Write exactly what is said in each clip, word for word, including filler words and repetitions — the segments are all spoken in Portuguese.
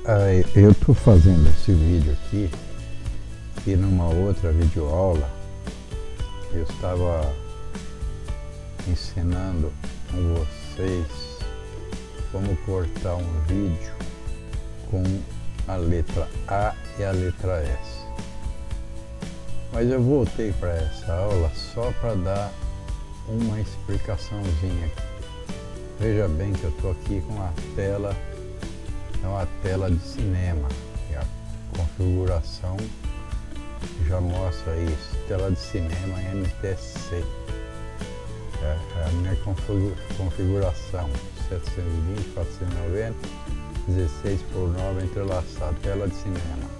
Ah, eu estou fazendo esse vídeo aqui e numa outra videoaula eu estava ensinando com vocês como cortar um vídeo com a letra A e a letra S. Mas eu voltei para essa aula só para dar uma explicaçãozinha aqui. Veja bem que eu estou aqui com a tela, é uma tela de cinema, e a configuração já mostra isso, tela de cinema N T C, é, é a minha configuração, setecentos e vinte, quatrocentos e noventa, dezesseis por nove entrelaçado, tela de cinema.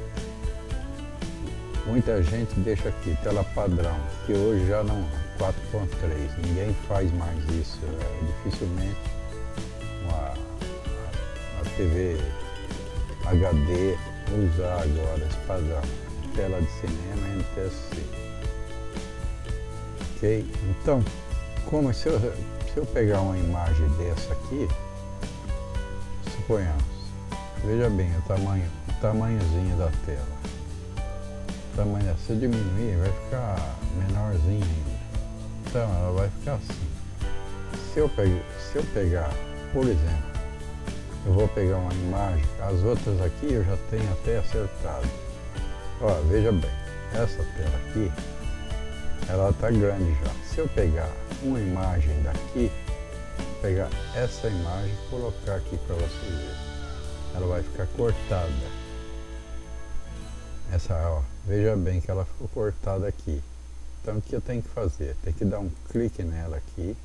Muita gente deixa aqui, tela padrão, que hoje já não, quatro ponto três, ninguém faz mais isso, é, dificilmente uma, uma T V H D usar agora esse padrão, tela de cinema N T C. Ok? Então, como se eu, se eu pegar uma imagem dessa aqui, suponhamos, veja bem o tamanho, o tamanhozinho da tela. O tamanho, se eu diminuir, vai ficar menorzinho ainda. Então ela vai ficar assim. Se eu, pegar, se eu pegar, por exemplo, eu vou pegar uma imagem, as outras aqui eu já tenho até acertado. Ó, veja bem, essa tela aqui, ela está grande já. Se eu pegar uma imagem daqui, pegar essa imagem e colocar aqui para vocês verem, ela vai ficar cortada. Essa, ó, veja bem que ela ficou cortada aqui. Então o que eu tenho que fazer? Tem que dar um clique nela aqui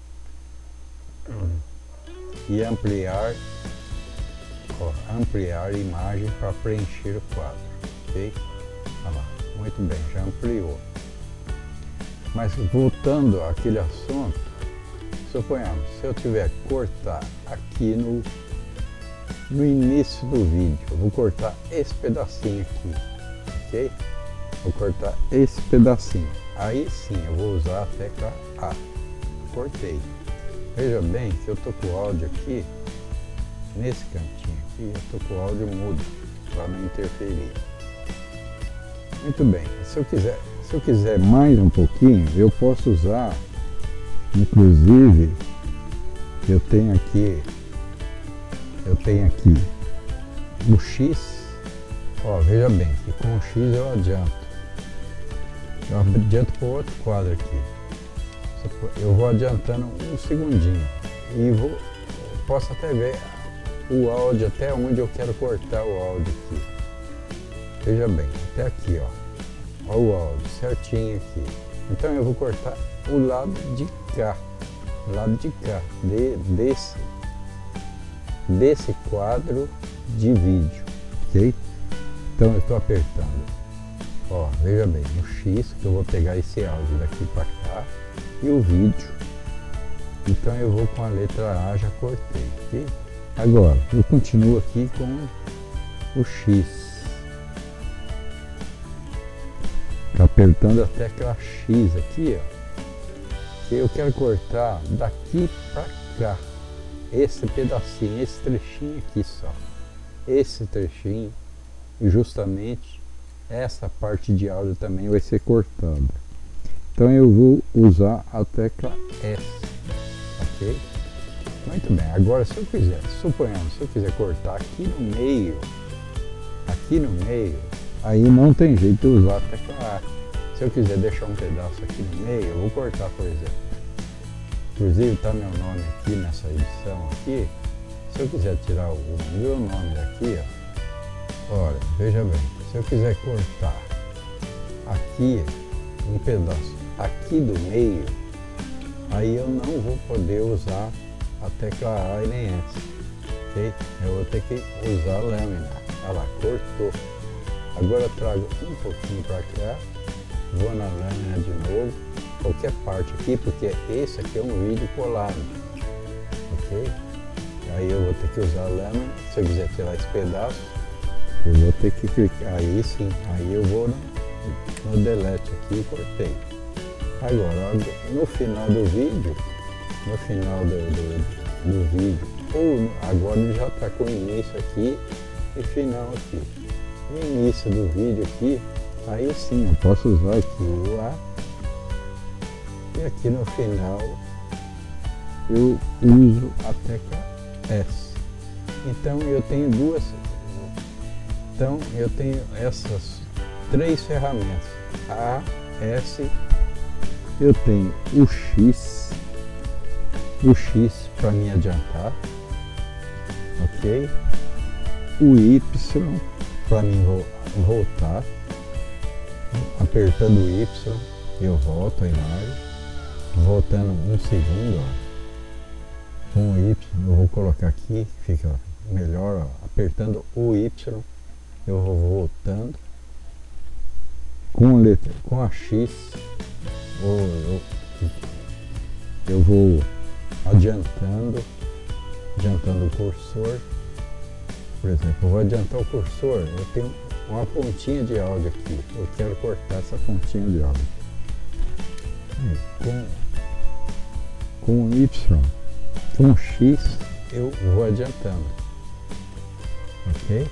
e ampliar, ó, ampliar a imagem para preencher o quadro, ok? Olha lá, muito bem, já ampliou. Mas voltando àquele assunto, suponhamos, se eu tiver que cortar aqui no, no início do vídeo, eu vou cortar esse pedacinho aqui, ok? Vou cortar esse pedacinho. Aí sim eu vou usar a tecla A. Cortei. Veja bem que eu tô com o áudio aqui, nesse cantinho aqui, eu tô com o áudio mudo, para não interferir. Muito bem. Se eu quiser, se eu quiser mais um pouquinho, eu posso usar, inclusive, eu tenho aqui, eu tenho aqui o X. Ó, veja bem que com o X eu adianto. Eu adianto para o outro quadro aqui. Eu vou adiantando um segundinho. E vou, posso até ver o áudio, até onde eu quero cortar o áudio aqui. Veja bem, até aqui, ó. Ó o áudio, certinho aqui. Então eu vou cortar o lado de cá. O lado de cá. De, desse, desse quadro de vídeo. Ok? Então eu estou apertando, ó, veja bem, o X, que eu vou pegar esse áudio daqui para cá, e o vídeo. Então eu vou com a letra A, já cortei, ok? Agora, eu continuo aqui com o X, apertando a tecla X aqui, ó, que eu quero cortar daqui para cá, esse pedacinho, esse trechinho aqui só, esse trechinho. E justamente essa parte de áudio também vai ser cortada. Então eu vou usar a tecla S, ok? Muito bem, agora se eu quiser, suponhamos, se eu quiser cortar aqui no meio, aqui no meio, aí não tem jeito de usar a tecla A. Se eu quiser deixar um pedaço aqui no meio, eu vou cortar, por exemplo. Inclusive está meu nome aqui nessa edição aqui. Se eu quiser tirar o meu nome daqui, ó, olha, veja bem, se eu quiser cortar aqui um pedaço aqui do meio, aí eu não vou poder usar a tecla A e nem S, ok? Eu vou ter que usar a lâmina. Olha lá, cortou. Agora eu trago um pouquinho para cá, vou na lâmina de novo, qualquer parte aqui, porque esse aqui é um vídeo colado, ok? Aí eu vou ter que usar a lâmina. Se eu quiser tirar esse pedaço, eu vou ter que clicar, aí sim, aí eu vou no, no delete aqui e cortei. Agora, no final do vídeo, no final do, do, do vídeo, ou agora ele já está com o início aqui e final aqui. No início do vídeo aqui, aí sim eu posso usar aqui o A, e aqui no final eu uso a tecla S. Então eu tenho duas, então eu tenho essas três ferramentas, A, S, eu tenho o X, o X para me adiantar, ok? O Y para mim voltar, apertando o Y eu volto a imagem, voltando um segundo, ó. Com o Y eu vou colocar aqui, fica melhor, ó. Apertando o Y eu vou voltando, com a, letra, com a X eu, eu, eu vou adiantando, adiantando o cursor. Por exemplo, eu vou adiantar o cursor, eu tenho uma pontinha de áudio aqui, eu quero cortar essa pontinha de áudio. Com, com o Y, com o X, eu vou adiantando, ok?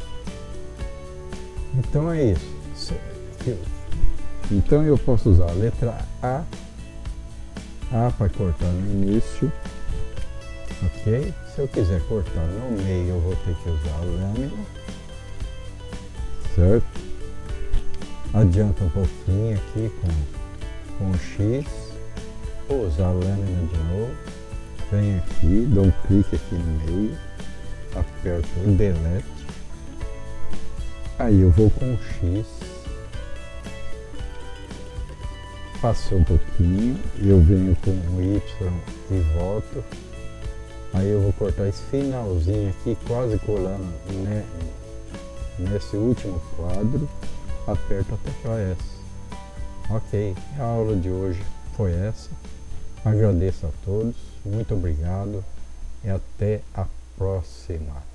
Então é isso. Então eu posso usar a letra A, A para cortar no início, ok? Se eu quiser cortar no meio, eu vou ter que usar a lâmina, certo? Adianta um pouquinho aqui com, com o X, vou usar a lâmina de novo, venho aqui, dou um clique aqui no meio, aperto o Delete, aí eu vou com o X, passou um pouquinho, eu venho com o Y e volto. Aí eu vou cortar esse finalzinho aqui, quase colando né, nesse último quadro, aperto a tecla S. Ok, a aula de hoje foi essa. Agradeço a todos, muito obrigado e até a próxima.